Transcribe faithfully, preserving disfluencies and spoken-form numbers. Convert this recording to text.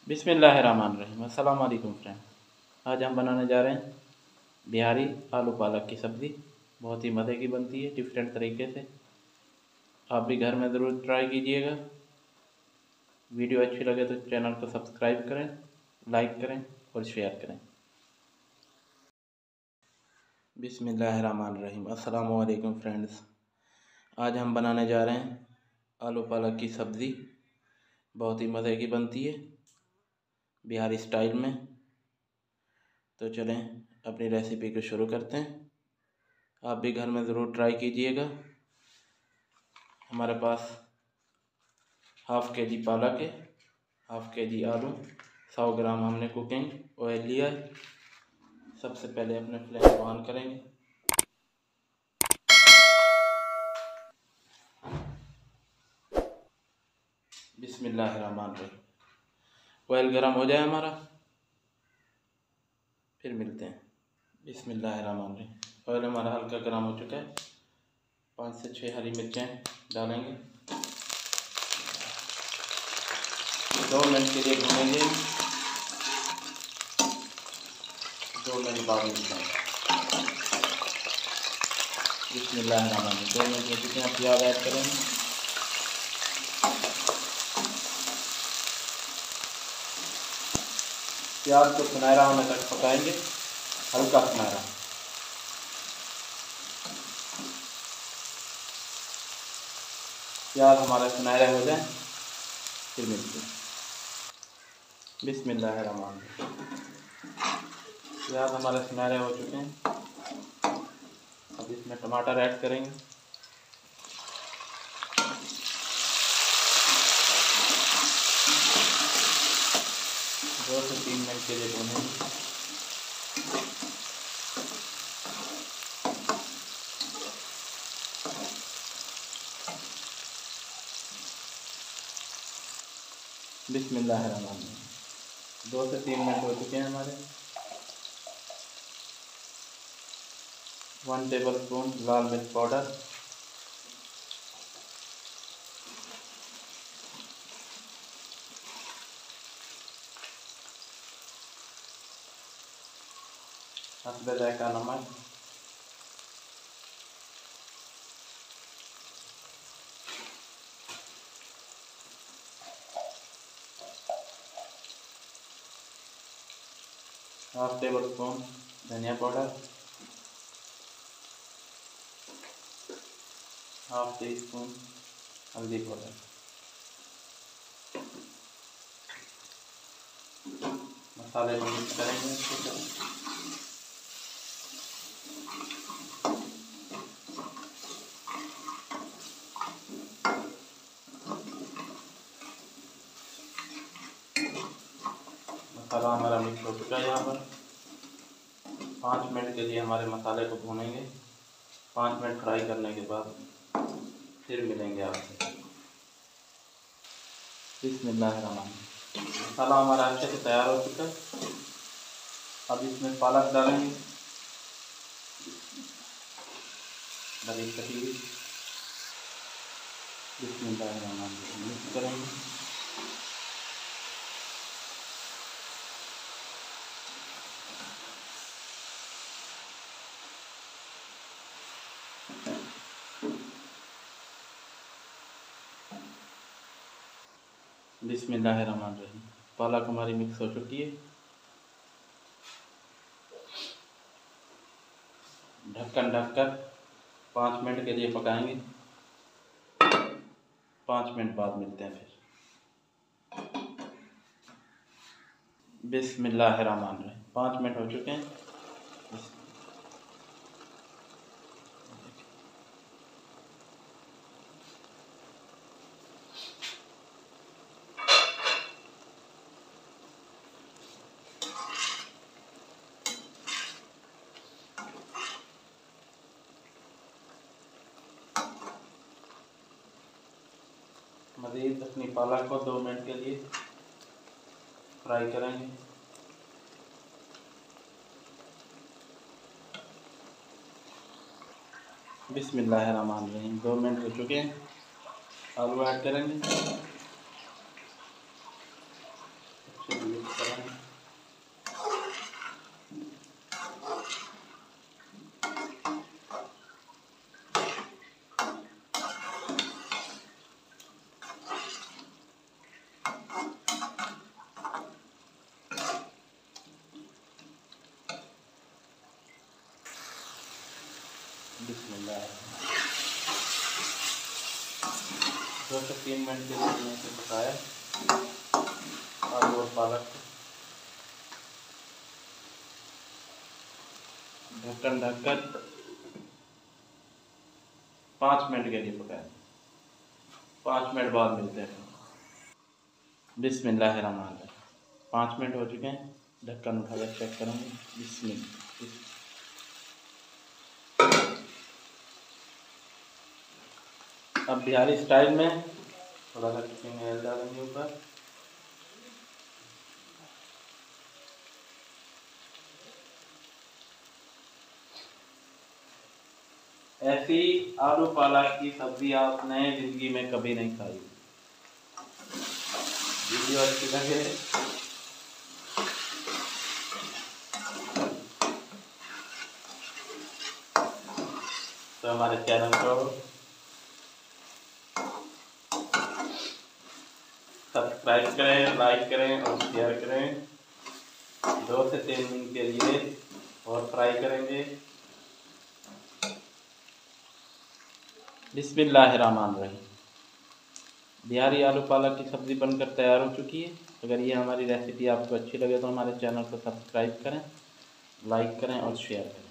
बिस्मिल्लाहिर्रहमानिर्रहीम। अस्सलाम वालेकुम फ्रेंड। आज हम बनाने जा रहे हैं बिहारी आलू पालक की सब्ज़ी। बहुत ही मज़े की बनती है, डिफरेंट तरीके से। आप भी घर में ज़रूर ट्राई कीजिएगा। वीडियो अच्छी लगे तो चैनल को सब्सक्राइब करें, लाइक करें और शेयर करें। बिस्मिल्लाहिर्रहमानिर्रहीम। अस्सलाम वालेकुम फ्रेंड्स। आज हम बनाने जा रहे हैं आलू पालक की सब्ज़ी। बहुत ही मज़े की बनती है बिहारी स्टाइल में। तो चलें अपनी रेसिपी को शुरू करते हैं। आप भी घर में ज़रूर ट्राई कीजिएगा। हमारे पास हाफ़ के जी पालक है, हाफ़ के जी आलू, सौ ग्राम हमने कुकिंग ऑयल लिया है। सबसे पहले अपने फ्लेम को ऑन करेंगे। बिस्मिल्लाहिर्रहमानिर्रहीम। ऑयल गर्म हो जाए हमारा, फिर मिलते हैं। बिस्मिल्लाहिर्रहमानिर्रहीम। ऑयल हमारा हल्का गर्म हो चुका है। पाँच से छः हरी मिर्चें डालेंगे। दो मिनट के लिए भूनेंगे। दो मिनट बाद मिलते हैं। बिस्मिल्लाहिर्रहमानिर्रहीम। दो मिनट हो चुके हैं। प्याज ऐड करेंगे। प्याज को सुनहरा होने तक पकाएंगे, हल्का सुनहरा। प्याज हमारे सुनहरे हो जाए फिर मिलते हैं। बिस्मिल्लाहिर्रहमानिर्रहीम। प्याज हमारे सुनहरे हो चुके हैं। अब इसमें टमाटर ऐड करेंगे। दो से तीन मिनट के लिए भूनेंगे। बिस्मिल्लाहिर्रहमानिर्रहीम। दो से तीन मिनट हो चुके हैं हमारे। वन टेबल स्पून लाल मिर्च पाउडर, हस्बे जायका नमक, हाफ टेबल स्पून धनिया पाउडर, हाफ टी स्पून हल्दी पाउडर। मसाले को मिक्स करेंगे अच्छे से। मसाला हमारा मिक्स हो चुका है। यहाँ पर पाँच मिनट के लिए हमारे मसाले को भूनेंगे। पाँच मिनट फ्राई करने के बाद फिर मिलेंगे आपसे। बिस्मिल्लाहिर्रहमानिर्रहीम। मसाला हमारा अच्छे से तैयार हो चुका है। अब इसमें पालक डालेंगे, बारीक कटी हुई। बिस्मिल्लाहिर्रहमानिर्रहीम। मिक्स करेंगे। बिस्मिल्लाहिर्रहमानिर्रहीम। पालक हमारी मिक्स हो चुकी है। ढक्कन ढककर पाँच मिनट के लिए पकाएंगे। पाँच मिनट बाद मिलते हैं फिर। बिस्मिल्लाहिर्रहमानिर्रहीम। पाँच मिनट हो चुके हैं। मज़ीद अपनी पालक को दो मिनट के लिए फ्राई करेंगे। बिस्मिल्लाहिर्रहमानिर्रहीम। दो मिनट हो चुके हैं। आलू ऐड करेंगे। अच्छे से मिक्स करें। बिस्मिल्लाह। दो से तीन मिनट के लिए मैंने इसे पकाया आलू और पालक को। ढक्कन ढककर पाँच मिनट के लिए पकाया। पाँच मिनट बाद मिलते हैं। बिस्मिल्लाहिर्रहमानिर्रहीम। पाँच मिनट हो चुके हैं। ढक्कन उठाकर चेक करेंगे। बिस्मिल्लाह। अब बिहारी स्टाइल में थोड़ा सा कुकिंग ऑयल डालेंगे ऊपर। ऐसी आलू पालक की सब्जी आपने जिंदगी में कभी नहीं खाई। वीडियो अच्छी लगे तो हमारे चैनल को सब्सक्राइब करें, लाइक करें और शेयर करें। दो से तीन मिनट के लिए और फ्राई करेंगे। बिस्मिल्लाहिर्रहमानिर्रहीम। बिहारी आलू पालक की सब्ज़ी बनकर तैयार हो चुकी है। अगर ये हमारी रेसिपी आपको अच्छी लगे तो हमारे चैनल को सब्सक्राइब करें, लाइक करें और शेयर करें।